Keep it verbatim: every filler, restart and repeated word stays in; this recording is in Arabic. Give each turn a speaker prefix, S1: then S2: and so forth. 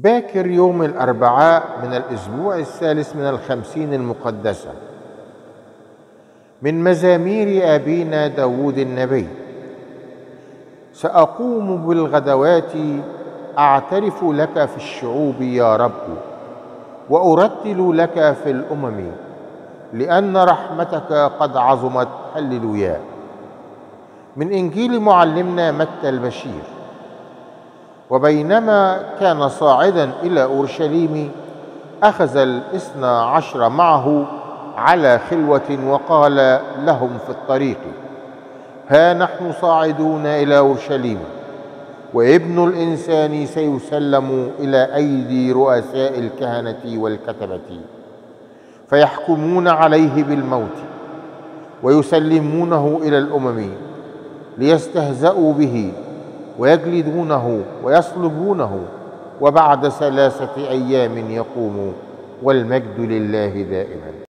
S1: باكر يوم الأربعاء من الأسبوع الثالث من الخمسين المقدسة، من مزامير أبينا داود النبي. سأقوم بالغدوات أعترف لك في الشعوب يا رب، وأرتل لك في الأمم، لأن رحمتك قد عظمت. هللويا. من إنجيل معلمنا متى البشير. وبينما كان صاعدا إلى أورشليم، أخذ الاثنى عشر معه على خلوة، وقال لهم في الطريق: ها نحن صاعدون إلى أورشليم، وابن الإنسان سيسلم إلى أيدي رؤساء الكهنة والكتبة، فيحكمون عليه بالموت، ويسلمونه إلى الأمم ليستهزأوا به، ويجلدونه ويصلبونه، وبعد ثلاثة أيام يقوم، والمجد لله دائما.